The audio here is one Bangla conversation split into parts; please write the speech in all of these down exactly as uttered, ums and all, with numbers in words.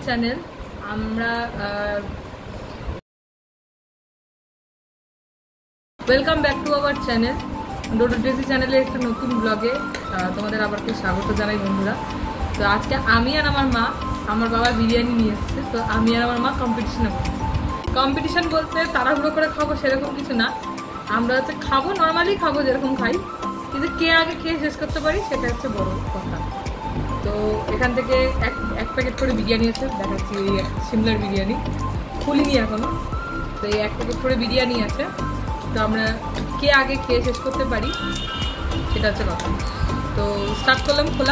চ্যানেল। আমরা welcome back to our channel Dodo Dressy চ্যানেলের একটা নতুন ব্লগে তোমাদের আবারকে স্বাগত জানাই বন্ধুরা। তো আজকে আমি আর আমার মা, আমার বাবা বিরিয়ানি নিয়ে এসেছে, তো আমি আর আমার মা কম্পিটিশনে বসে। কম্পিটিশন বলতে তাড়াহুড়ো করে খাবো সেরকম কিছু না, আমরা হচ্ছে খাবো, নর্মালি খাবো যেরকম খাই, কিন্তু কে আগে খেয়ে শেষ করতে পারি সেটা হচ্ছে বড় কথা। তো এখান থেকে এক এক প্যাকেট করে বিরিয়ানি আছে, দেখাচ্ছি সিমলার বিরিয়ানি, খুলিনি এখনো। তো এই এক প্যাকেট করে বিরিয়ানি আছে, তো আমরা কে আগে খেয়ে শেষ করতে পারি সেটা হচ্ছে কথা। তো স্টার্ট করলাম খোলা।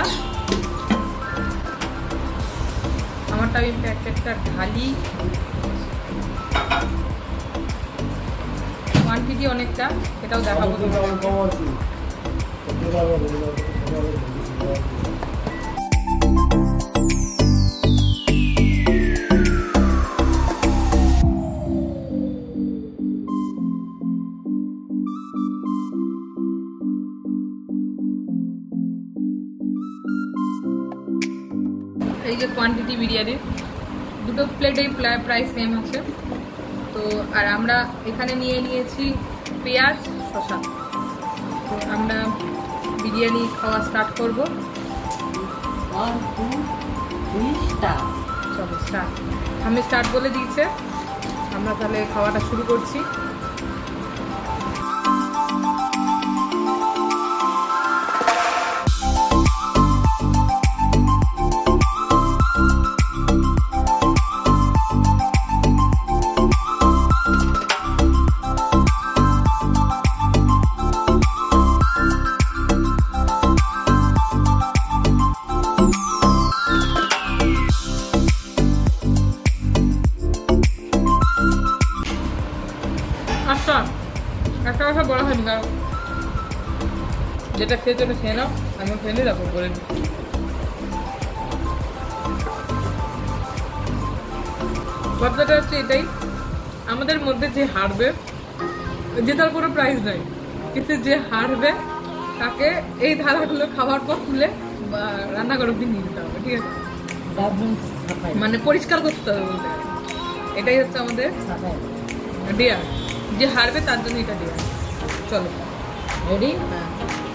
আমারটা আমি প্যাকেটটা ঢালি, কোয়ান্টিটি অনেকটা, এটাও দেখাবো। এই যে কোয়ান্টিটি বিরিয়ানির দুটো প্লেটেই প্রাইস সেম আছে। তো আর আমরা এখানে নিয়ে নিয়েছি পেঁয়াজ শসা। তো আমরা বিরিয়ানি খাওয়া স্টার্ট করবো। চলো স্টার্ট, আমি স্টার্ট বলে দিয়েছে, আমরা তাহলে খাওয়াটা শুরু করছি। আচ্ছা, একটা কথা বলা হয়নি, কারণ যেটা খেয়ে চলে খেয়ে নাও, আমি ফেলে রাখবো বলে নি। কথাটা হচ্ছে এটাই, আমাদের মধ্যে যে হারবে, জেতার কোনো প্রাইজ নাই, কিন্তু যে হারবে তাকে এই ধারাগুলো খাওয়ার পর তুলে বা রান্নাঘর অব্দি নিয়ে যেতে হবে, ঠিক আছে? মানে পরিষ্কার করতে হবে বলতে, এটাই হচ্ছে আমাদের ডিয়ার। যে হারবে তার জন্য এটা দিয়ে। চলো রেডি? হ্যাঁ।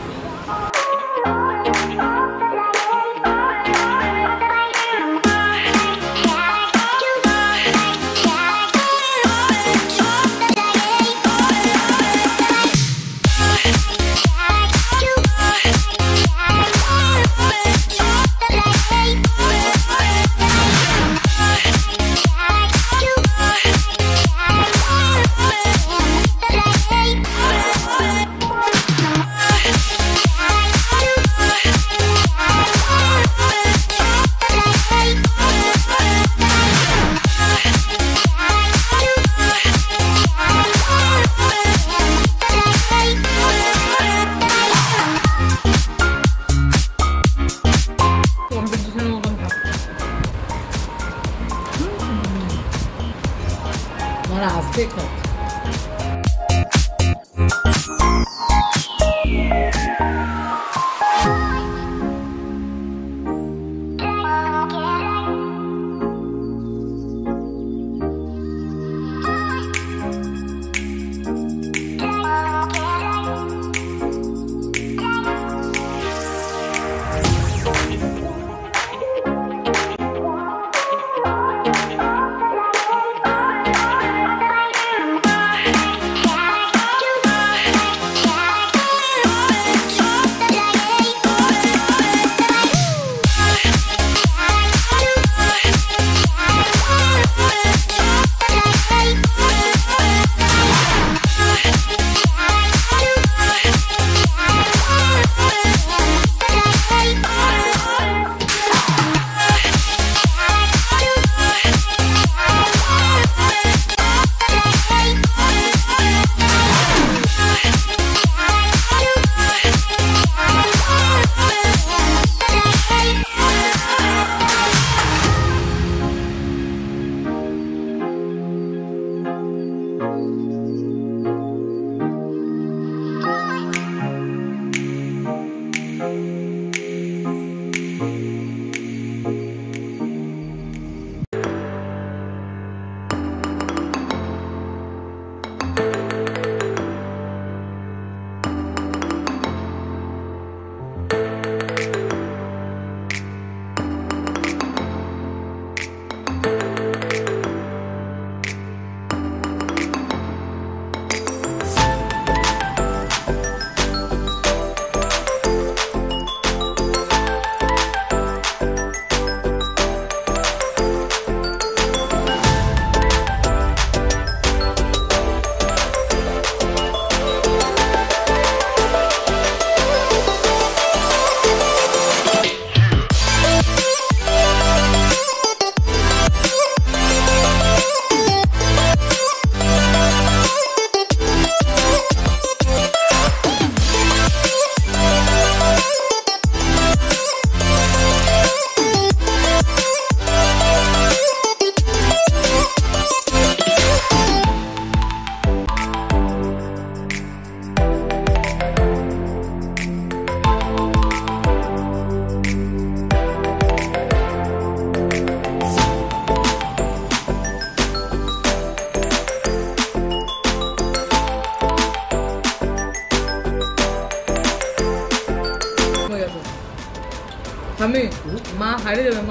আসতে খাও।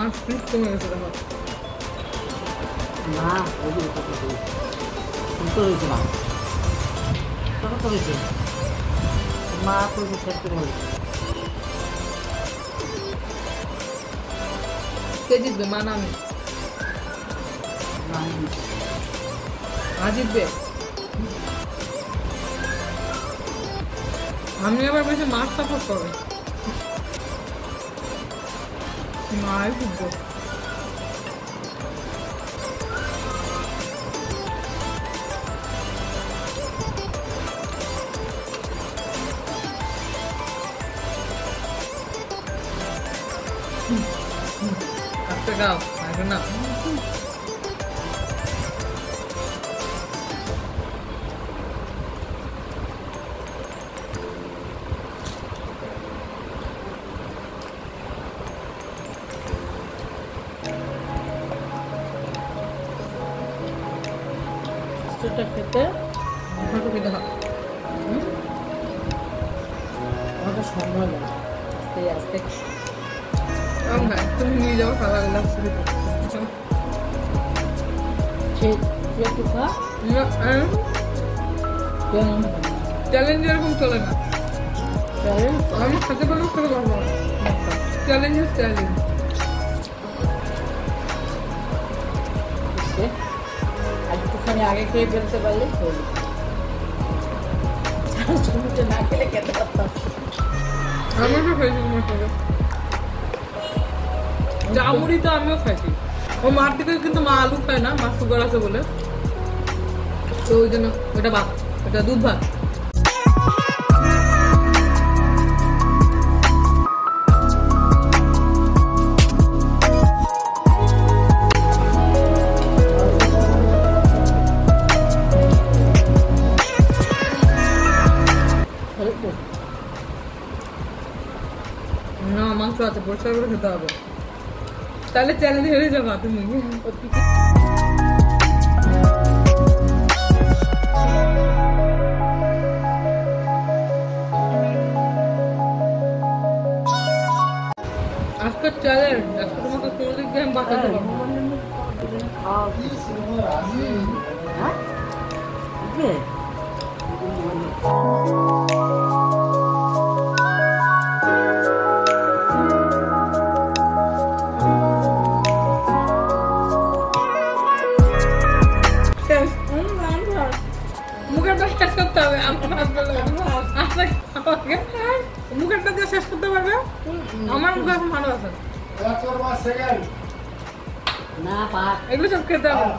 মাছ পিস কমে গেছে দেখো না ওই যে কত তো হয়েছে না কত তো হয়েছে মা তো শেষ করে বলে কে জিতবে মা না আমি মা জিতবে আমি আবার বেশি মাছ সাপোর্ট করবে মাই জিতবে আস্তে গাও আগে না সেটা খেতে হয়তো খেতে হয় আমাদের সময় লাগে আস্তে আস্তে হ্যাঁ তুমি নিয়ে যাবো খাওয়া লাগছে একটু খা চ্যালেঞ্জ এরকম চলে না আমি খেতে পারবো খেতে পারবো চ্যালেঞ্জ চ্যালেঞ্জ একটুখানি আগে খেয়ে ফেলতে পারলে না খেলে খেতে পারতাম আমি তো খাইছি তোমার সাথে জামুরি তো আমিও খাইছি ও মার থেকে কিন্তু মা আলু খায় না মা সুগার আছে বলে তো ওই জন্য ওটা ভাত ওটা দুধ ভাত না মাংস আছে পরিষ্কার করে খেতে হবে তাহলে চ্যালেঞ্জ হেরে যাবা তুমি আজকের চ্যালেঞ্জ আজকে তোমাকে কোনো দিক দিয়ে আমি বাঁচাতে পারবো মুখেরটা শেষ করতে হবে মুখেরটা দিয়ে শেষ করতে পারবে আমার মুখ এখন ভালো আছে এগুলো সব খেতে হবে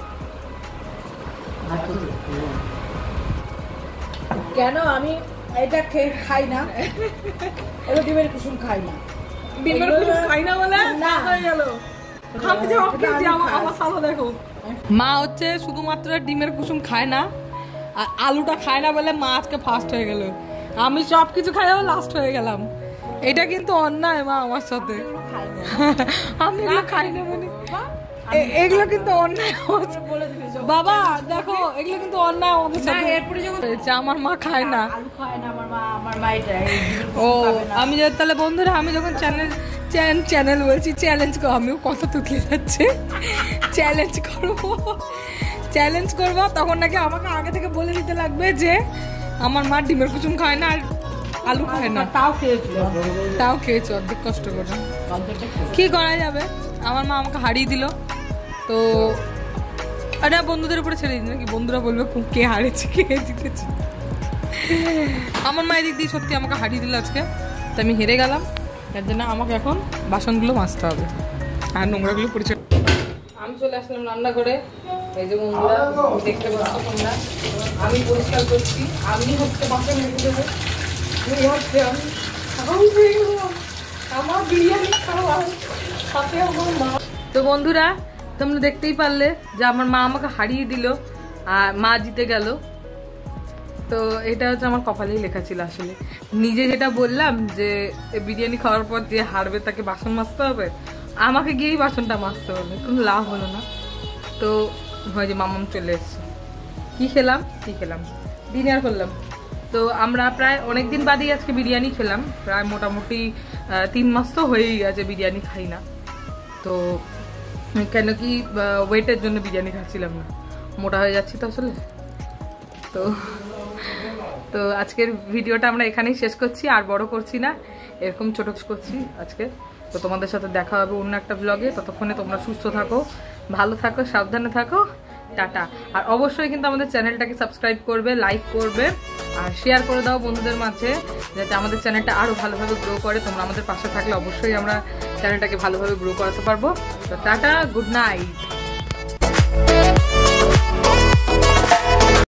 কেন আমি এটা খেয়ে খাই না এটা ডিমের কুসুম খাই না ডিমের কুসুম খাই না বলে না হয়ে গেল আমি যে ওকে যে আমার সামনে দেখো মা হচ্ছে শুধুমাত্র ডিমের কুসুম খায় না আর আলুটা খায় না বলে মা আজকে ফার্স্ট হয়ে গেল আমি সব কিছু খাইও লাস্ট হয়ে গেলাম এটা কিন্তু অন্যায় মা আমার সাথে আমি এগুলো খাই না মানে এগুলো কিন্তু অন্যায় বাবা দেখো এগুলো কিন্তু অন্যায় আমাদের সাথে আমার মা খায় না ও আমি তাহলে বন্ধুরা আমি যখন চ্যানেল চ্যানেল বলছি চ্যালেঞ্জ করো আমিও কথা তুলে যাচ্ছে চ্যালেঞ্জ করবো চ্যালেঞ্জ করবো তখন নাকি আমাকে আগে থেকে বলে দিতে লাগবে যে আমার মা ডিমের কুসুম খায় না আর আলু খায় না তাও খেয়েছিল তাও খেয়েছে অর্ধেক কষ্ট করে কি করা যাবে আমার মা আমাকে হারিয়ে দিল তো আরে বন্ধুদের উপরে ছেড়ে দিন নাকি বন্ধুরা বলবে কে হারিয়েছে কে জিতেছে আমার মা এদিক দিয়ে সত্যি আমাকে হারিয়ে দিল আজকে তো আমি হেরে গেলাম তার জন্য আমাকে এখন বাসনগুলো মাজতে হবে আর নোংরাগুলো পরিষ্কার আমি চলে আসলাম রান্নাঘরে এই যে বন্ধুরা দেখতে পাচ্ছ তোমরা আমি পরিষ্কার করছি আমি হচ্ছে বাসন রেখে দেবো আমার বিরিয়ানি খাওয়া সাথে আমার মা তো বন্ধুরা তোমরা দেখতেই পারলে যে আমার মা আমাকে হারিয়ে দিল আর মা জিতে গেল তো এটা হচ্ছে আমার কপালেই লেখা ছিল আসলে নিজে যেটা বললাম যে বিরিয়ানি খাওয়ার পর যে হারবে তাকে বাসন মাজতে হবে আমাকে গিয়েই বাসনটা মাজতে হবে কোনো লাভ হলো না তো হয় যে মামাম চলে এসছে কি খেলাম কি খেলাম ডিনার করলাম তো আমরা প্রায় অনেক দিন বাদেই আজকে বিরিয়ানি খেলাম প্রায় মোটামুটি তিন মাস তো হয়েই গেছে বিরিয়ানি খাই না তো কেন কি ওয়েটের জন্য বিরিয়ানি খাচ্ছিলাম না, মোটা হয়ে যাচ্ছি তো আসলে। তো তো আজকের ভিডিওটা আমরা এখানেই শেষ করছি, আর বড় করছি না, এরকম ছোট করছি আজকে। তো তোমাদের সাথে দেখা হবে অন্য একটা ব্লগে। ততক্ষণে তোমরা সুস্থ থাকো, ভালো থাকো, সাবধানে থাকো, টাটা। আর অবশ্যই কিন্তু আমাদের চ্যানেলটাকে সাবস্ক্রাইব করবে, লাইক করবে আর শেয়ার করে দাও বন্ধুদের মাঝে, যাতে আমাদের চ্যানেলটা আরও ভালোভাবে গ্রো করে। তোমরা আমাদের পাশে থাকলে অবশ্যই আমরা চ্যানেলটাকে ভালোভাবে গ্রো করাতে পারবো। তো টাটা, গুড নাইট।